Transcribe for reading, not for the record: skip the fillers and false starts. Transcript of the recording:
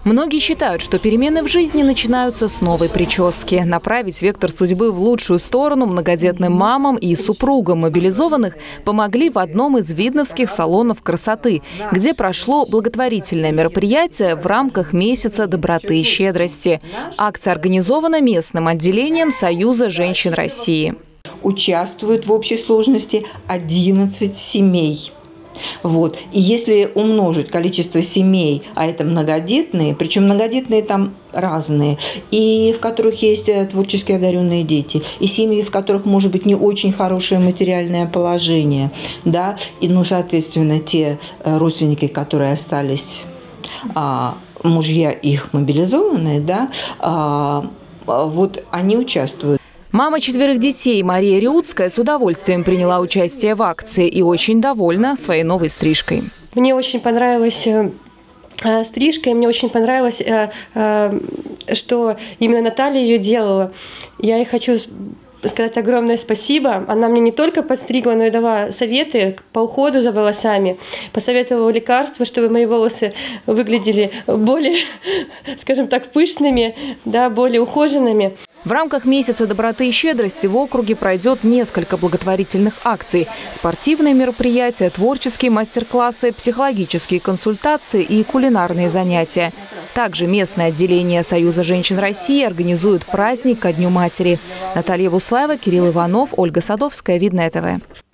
Многие считают, что перемены в жизни начинаются с новой прически. Направить вектор судьбы в лучшую сторону многодетным мамам и супругам мобилизованных помогли в одном из видновских салонов красоты, где прошло благотворительное мероприятие в рамках месяца доброты и щедрости. Акция организована местным отделением Союза женщин России. Участвуют в общей сложности 11 семей. Вот. И если умножить количество семей, а это многодетные, причем многодетные там разные, и в которых есть творчески одаренные дети, и семьи, в которых может быть не очень хорошее материальное положение, да, и, соответственно, те родственники, которые остались, мужья их мобилизованные, да, вот они участвуют. Мама 4 детей Мария Риутская с удовольствием приняла участие в акции и очень довольна своей новой стрижкой. Мне очень понравилась стрижка, и мне очень понравилось, что именно Наталья ее делала. Я ей хочу сказать огромное спасибо. Она мне не только подстригла, но и дала советы по уходу за волосами. Посоветовала лекарства, чтобы мои волосы выглядели более, скажем так, пышными, да, более ухоженными. В рамках месяца доброты и щедрости в округе пройдет несколько благотворительных акций. Спортивные мероприятия, творческие мастер-классы, психологические консультации и кулинарные занятия. Также местное отделение Союза женщин России организует праздник ко Дню матери. Наталья Буслаева, Кирилл Иванов, Ольга Садовская, Видное ТВ.